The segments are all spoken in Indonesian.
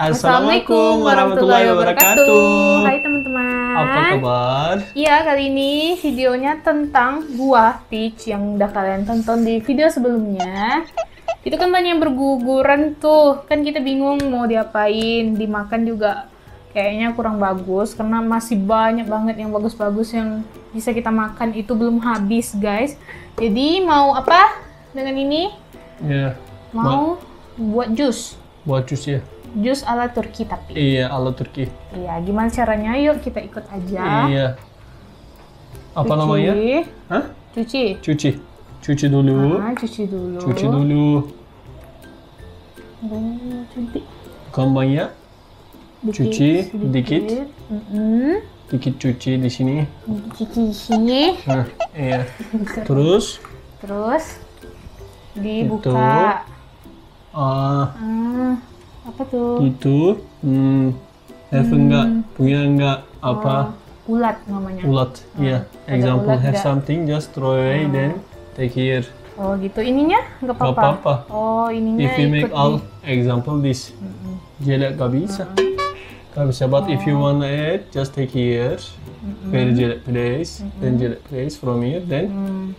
Assalamualaikum warahmatullahi wabarakatuh. Hai teman-teman. Apa kabar? Iya, kali ini videonya tentang buah peach yang udah kalian tonton di video sebelumnya. Itu kan banyak yang berguguran tuh. Kan kita bingung mau diapain, dimakan juga kayaknya kurang bagus karena masih banyak banget yang bagus-bagus yang bisa kita makan, itu belum habis, guys. Jadi mau apa dengan ini? Iya. Mau buat jus. Buat jus ya? Jus ala Turki tapi. Iya, ala Turki. Iya, gimana caranya? Yuk kita ikut aja. Iya. Apa namanya? Hah? Cuci. Cuci dulu. Cuci dulu. Cuci dulu. Cantik. Bukan banyak. Cuci sedikit. Dikit cuci di sini. Cuci di sini. Nah, iya. Terus dibuka. Apa tuh? Gitu. Have enggak? Punya enggak? Apa? Ulat namanya. Ulat. Iya. Example, ulat have enggak? something, just throw away, then take here. Oh gitu. Ininya nggak apa-apa? Nggak apa-apa. Oh, ininya If you make ikut all, example this. Jelek gak bisa. Gak bisa, but if you wanna add, just take here. Very jelek place, then jelek place from here, then.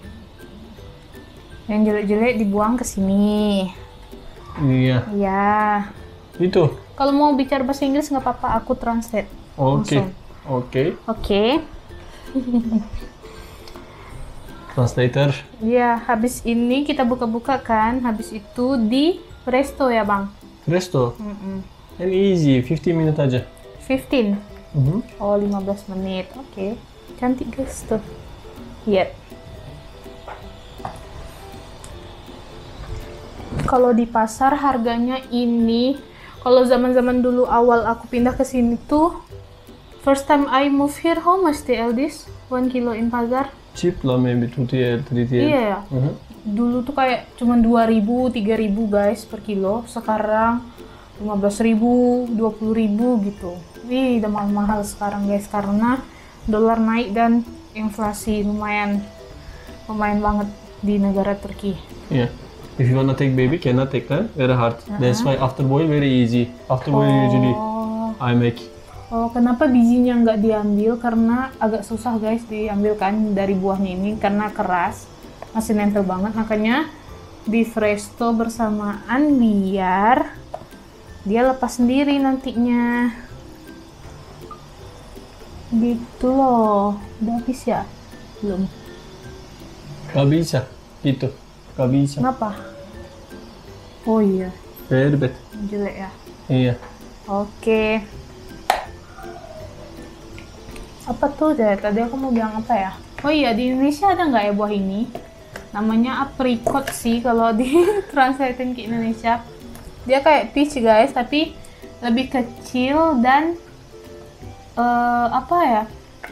Yang jelek-jelek dibuang ke sini. Iya. Iya. Itu. Kalau mau bicara bahasa Inggris nggak apa-apa, aku translate. Oke. Langsung. Oke. Translator. Iya, habis ini kita buka-buka kan, habis itu di presto ya bang. Presto. And easy, 15 minutes aja. 15. Oh, 15 menit. Oke. Cantik guys tuh. Lihat. Kalau di pasar harganya ini, kalau zaman-zaman dulu awal aku pindah ke sini tuh, first time I move here, how much TL this? 1 kilo in pasar? Cheap lah, maybe 2 TL, 3 TL. Iya ya. Dulu tuh kayak cuma 2.000, 3.000 guys per kilo. Sekarang 15.000, 20.000 gitu. Wih, udah mahal-mahal sekarang guys karena dolar naik dan inflasi lumayan banget di negara Turki. Yeah. If you wanna take baby, cannot take kan? Very hard. That's why after boil very easy. After boil usually I make. Oh, kenapa bijinya nggak diambil? Karena agak susah guys diambil kan dari buahnya ini karena keras, masih nempel banget. Makanya di presto bersamaan biar dia lepas sendiri nantinya. Gitu loh. Udah habis ya? Belum. Gak bisa, gitu. Gak bisa. Kenapa? Oh iya. Very bad. Jelek ya? Iya. Oke. Apa tuh deh? Tadi aku mau bilang apa ya? Oh iya, di Indonesia ada nggak ya buah ini? Namanya apricot sih kalau di translatein ke Indonesia. Dia kayak peach guys, tapi lebih kecil dan apa ya?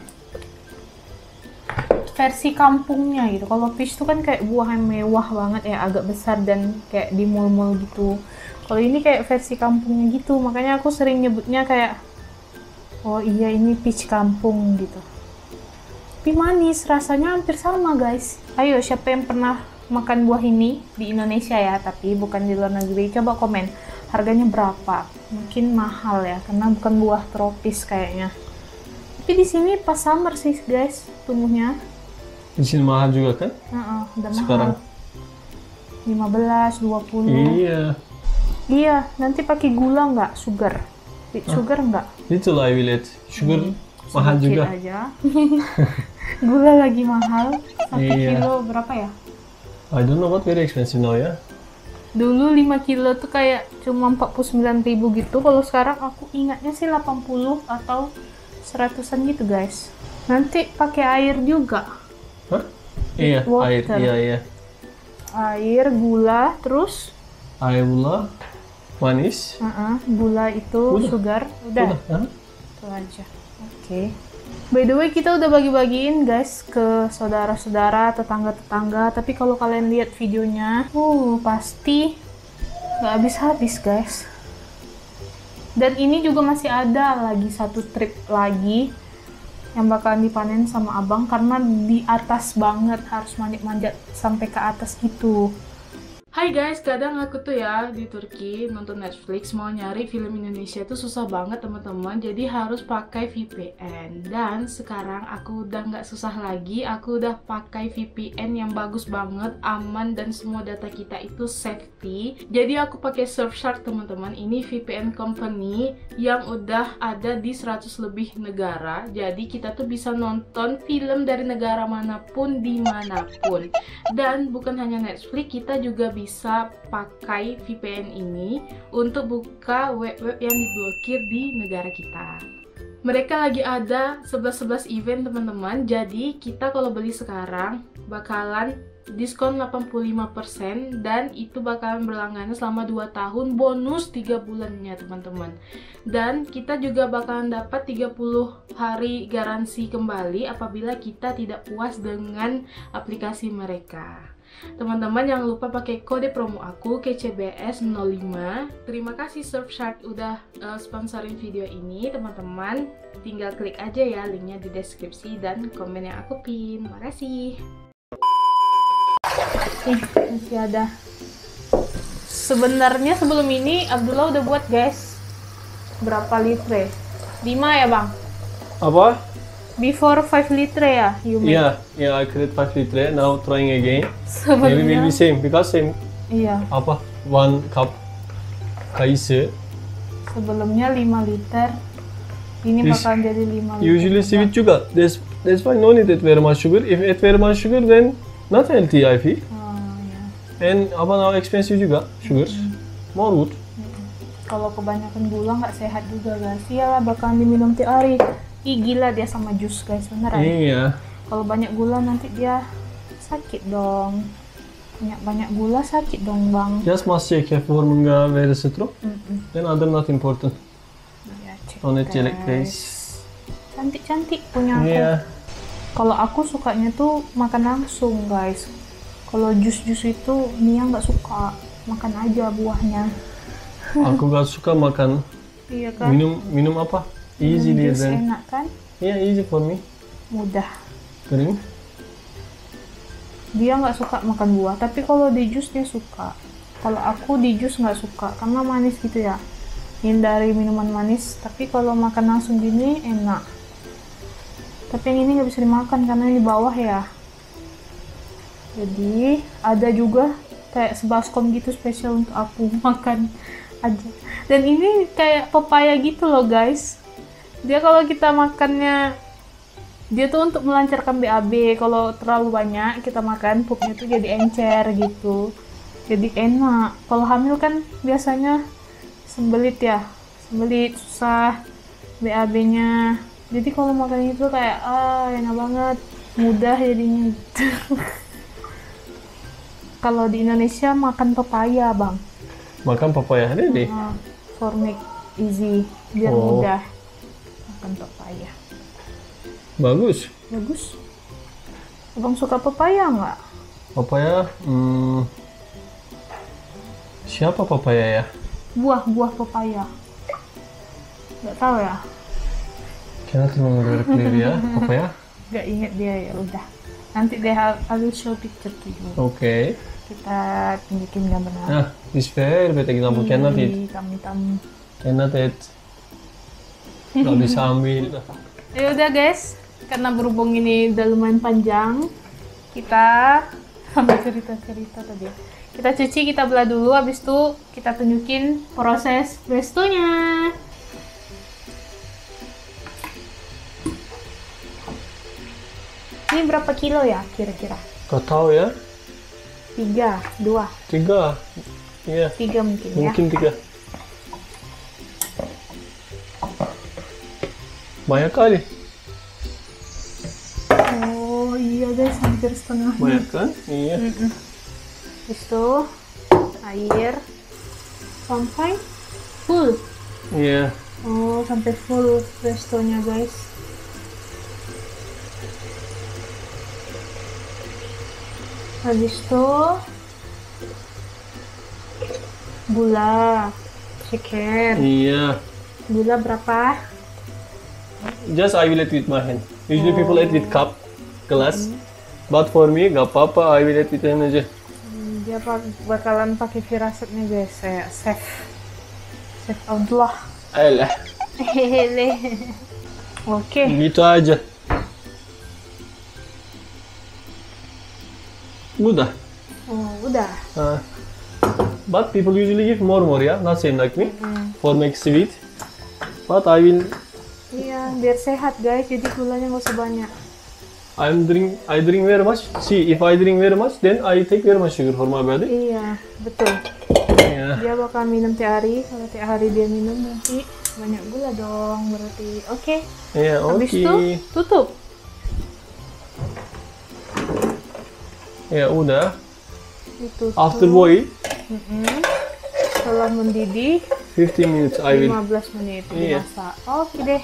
Versi kampungnya gitu. Kalau peach tuh kan kayak buah yang mewah banget ya, agak besar dan kayak di mall-mall gitu. Kalau ini kayak versi kampungnya gitu, makanya aku sering nyebutnya kayak, oh iya ini peach kampung gitu. Tapi manis, rasanya hampir sama guys. Ayo, siapa yang pernah makan buah ini di Indonesia ya, tapi bukan di luar negeri, coba komen harganya berapa. Mungkin mahal ya, karena bukan buah tropis kayaknya. Tapi di sini pas summer sih guys tumbuhnya. Di sini mahal juga kan? Udah Sekarang. mahal. 15, 20. Iya. Iya, nanti pakai gula nggak? Sugar. Sugar nggak? Itu lah I will add. Sugar mahal Sedikit juga. aja. Gula lagi mahal. 1 Iya. kilo berapa ya? I don't know what very expensive now ya. Dulu 5 kilo tuh kayak cuma 49.000 gitu. Kalau sekarang aku ingatnya sih 80 atau 100-an gitu guys. Nanti pakai air juga. Hah? Iya, Water. air. Iya. Air, gula, terus Air gula, manis. gula itu Udah. sugar. Udah. Hah? Itu aja. Oke. By the way, kita udah bagi-bagiin guys ke saudara-saudara, tetangga-tetangga. Tapi kalau kalian lihat videonya, pasti nggak habis-habis guys. Dan ini juga masih ada lagi satu trip lagi yang bakalan dipanen sama abang karena di atas banget, harus manjat-manjat sampai ke atas gitu. Hai guys, kadang aku tuh ya di Turki nonton Netflix mau nyari film Indonesia tuh susah banget teman-teman. Jadi harus pakai VPN. Dan sekarang aku udah nggak susah lagi. Aku udah pakai VPN yang bagus banget, aman dan semua data kita itu safety. Jadi aku pakai Surfshark teman-teman. Ini VPN company yang udah ada di 100 lebih negara. Jadi kita tuh bisa nonton film dari negara manapun dimanapun. Dan bukan hanya Netflix, kita juga bisa pakai VPN ini untuk buka web-web yang diblokir di negara kita. Mereka lagi ada 11-11 event teman-teman. Jadi kita kalau beli sekarang bakalan diskon 85% dan itu bakalan berlangganan selama 2 tahun, bonus 3 bulannya teman-teman. Dan kita juga bakalan dapat 30 hari garansi kembali apabila kita tidak puas dengan aplikasi mereka. Teman-teman jangan lupa pakai kode promo aku KCBS05. Terima kasih Surfshark udah sponsorin video ini teman-teman. Tinggal klik aja ya linknya di deskripsi dan komen yang aku pin. Makasih. Masih ada. Sebenarnya sebelum ini Abdullah udah buat guys. Berapa litre? 5 ya bang? Apa? Before 5 litre ya? You made? Yeah, I create 5 litre. Now trying again. Sebenarnya. Maybe will be same because same. Iya. Apa? 1 cup kayısı. Sebelumnya 5 liter. Ini This bakalan jadi 5 liter. Usually sweet juga. That's why no need add very much sugar. If add very much sugar then not healthy I feel. Ya. And apa now expensive juga sugar. More good. Kalau kebanyakan gula nggak sehat juga guys. Iyalah bakalan diminum tiap hari. Ih gila dia sama jus guys beneran. Iya. Kalau banyak gula nanti dia sakit dong. Banyak gula sakit dong bang. Just must check if formula very strong. Then other not important. Ya, cek On it guys. jelek guys. Cantik-cantik punya aku. Iya. Kalau aku sukanya tuh makan langsung guys. Kalau jus-jus itu Mia nggak suka. Makan aja buahnya. Aku gak suka makan. Iya kan? Minum apa? Easy dia Jus then. enak kan? Yeah, easy for me. Mudah. Kering. Dia nggak suka makan buah, tapi kalau di jus dia suka. Kalau aku di jus nggak suka karena manis gitu ya. Hindari minuman manis. Tapi kalau makan langsung gini enak. Tapi yang ini nggak bisa dimakan karena ini di bawah ya. Jadi ada juga kayak sebaskom gitu spesial untuk aku makan aja. Dan ini kayak pepaya gitu loh guys. Dia kalau kita makannya, dia tuh untuk melancarkan BAB. Kalau terlalu banyak kita makan, pupnya tuh jadi encer gitu. Jadi enak. Kalau hamil kan biasanya sembelit ya. Sembelit, susah BAB-nya. Jadi kalau makan itu kayak, enak banget. Mudah jadinya. Kalau di Indonesia makan pepaya bang. Makan papaya really? For make easy, biar Oh. mudah makan pepaya. Bagus. Bagus. Abang suka pepaya nggak? Papaya. Siapa papaya ya? Buah pepaya. Nggak tahu ya? Cannot remember clear ya. Papaya. Nggak inget dia ya udah. Nanti deh I will show picture to you. Okay. Kita tunjukin gambarnya. Ah, this very bad example. Cannot eat. Hitam-hitam. Cannot eat. Gak bisa ambil. Ya udah guys, karena berhubung ini udah lumayan panjang, kita sampai cerita-cerita tadi. Kita cuci, kita belah dulu, habis itu kita tunjukin proses restonya. Ini berapa kilo ya kira-kira? Gak tahu ya. 3, 2, 3. Iya. 3 mungkin ya. Mungkin 3. Banyak kali. Oh iya guys, hampir setengah. Banyak kan? Iya. Habis itu air sampai full. Iya. Oh, sampai full restonya guys. Habis itu gula, ceker. Iya. Gula berapa? Just I will eat with my hand. Usually people eat with cup, gelas. But for me, gak apa-apa. I will eat with hand aja. Dia bakalan pakai firasatnya guys, saya chef Allah. Alah, Hehehe. Oke. gitu aja. Udah. Oh, udah. But people usually give more, yeah, not same like me, for make sweet. But I will. Iya, biar sehat guys, jadi gulanya nggak usah banyak. I drink very much. See, if I drink very much, then I take very much sugar for my body. Iya, betul. Yeah. Dia bakal minum tiap hari. Kalau tiap hari dia minum nanti banyak gula dong berarti. Oke. Yeah, Habis okay. itu tutup. Ya udah. Ditutup. After boil, Setelah mendidih 15 minutes I will. 15 menit Iya. dimasak. Oke deh.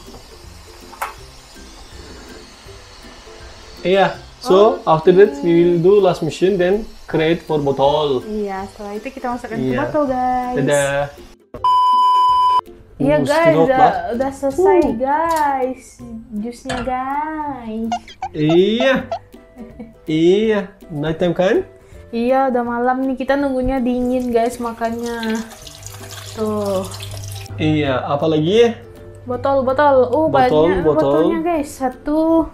Yeah. So after that we will do last mission, then create for bottle. Iya, setelah itu kita masukkan ke Iya. botol guys. Dadah. Iya guys, setengah lah. udah selesai guys. Jusnya guys. Iya. Iya. Night time kan? Iya, udah malam nih, kita nunggunya dingin guys, makanya. Tuh. Iya. Apalagi ya? Botol. Botol, Banyak botol. botolnya guys. Satu.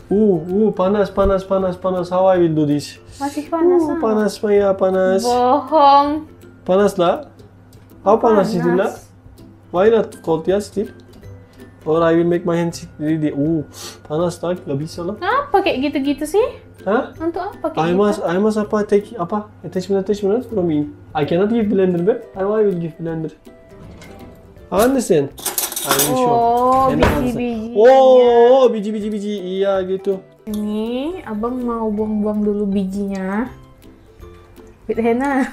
Panas. How I will do this? Masih panas. ah. Panas, Maya, panas. Bohong. Panas lah. How panas itu lah? Why not cold ya still? Or I will make my hands really. Panas lah, gak bisa lah. Apa kayak gitu-gitu sih? Hah? Untuk apa kayak gitu? I must take attachment from me. I cannot give blender back. I will give blender. I understand. I will show. Oh, Enak understand. biji-bijinya. Oh, biji. Iya gitu. Ini abang mau buang-buang dulu bijinya. With henna.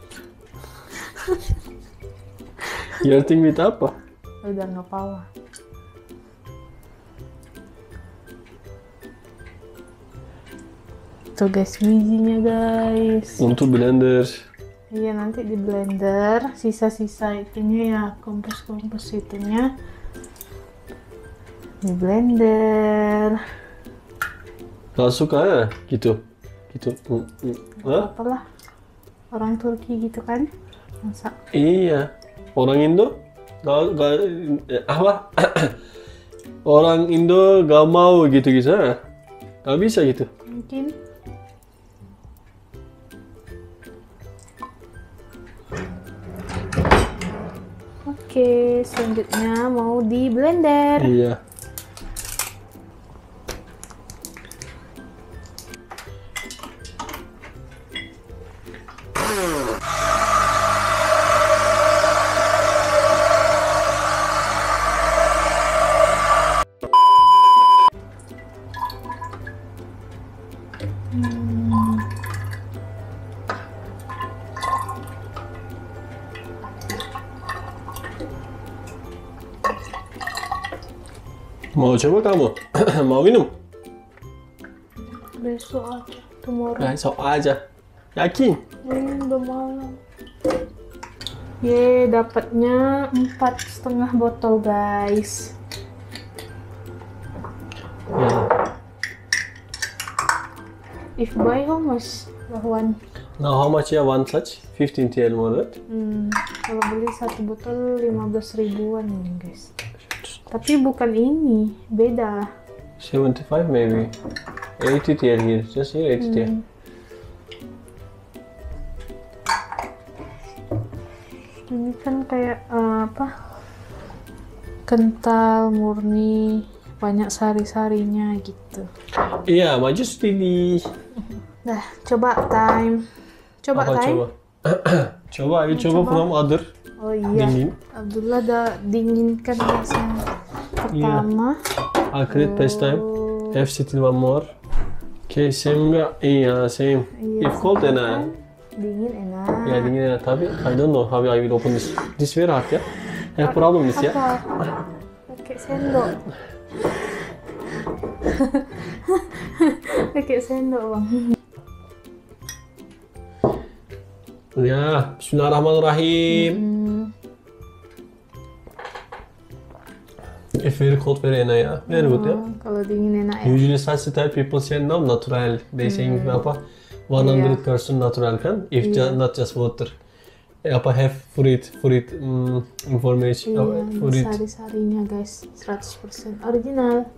Your thing with apa? Udah nggak apa-apa. Tuh guys, bijinya guys. Untuk blender. Iya, nanti di blender. Sisa-sisa itunya ya, kompos-kompos itunya di blender. Gak suka ya? Gitu. Hah? Apalah, orang Turki gitu kan masak. Iya. Orang Indo apa? Orang Indo gak mau gitu-gitu. Gak bisa gitu. Mungkin. Oke, selanjutnya mau di blender. Iya. Mau coba kamu? Mau minum? Besok aja, tomorrow. Besok aja. Yakin? Udah malam. Ye, dapatnya 4,5 botol guys. Ya. If buy how much? One. Now how much ya one such? 15 TL more right? Kalau beli satu botol 15 ribuan nih guys. Tapi bukan ini, beda. 75 maybe. 80 TL here. Just here 80 TL. Ini kan kayak apa? Kental, murni, banyak sari-sarinya gitu. Iya, maju steady. Nah, coba time. Coba Apa time. coba? Coba, ayo coba from other. Oh iya. Dingin. Abdullah udah dinginkan guys yang pertama. I'll create paste time. Have still one more. Okay, same enggak? Iya, same. Iya, If cold kan? enak. Dingin enak. Ya dingin enak, tapi I don't know how I will open this. This very hard ya. Have problem this ya. Apa? Pakai sendok. Pakai sendok bang. Ya, bismillahirrahmanirrahim. If very cold, very enak ya. Very good ya. Kalau dingin enak ya. Usually such type people say no natural. They saying apa? 100% natural kan? If not just water. Apa have fruit information, fruit. Sari-sarinya guys, 100% original.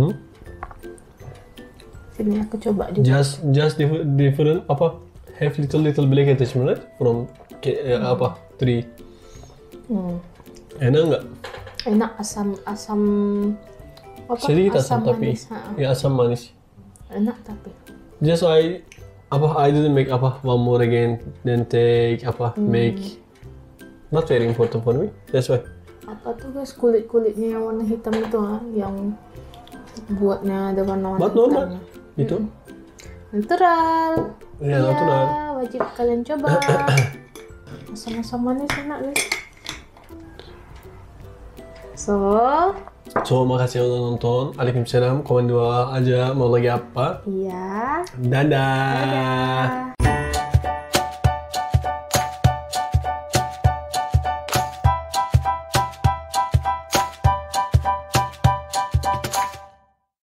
Sini aku coba juga. Just different apa? Have little black attachment right? From apa tree. Enak nggak? Enak, asam apa? Sedikit asam tapi manis, ya asam manis. Enak tapi. Just I didn't make one more again then take make not very important for me. That's why. Apa tuh guys, kulitnya yang warna hitam itu yang buatnya ada warna-warna But normal hitamnya. itu. Natural. Ya, natural. Wajib kalian coba. Asam-asam manis enak guys. So, makasih udah nonton. Waalaikumsalam. Komen di bawah aja mau lagi apa. Iya. Dadah. Dadah.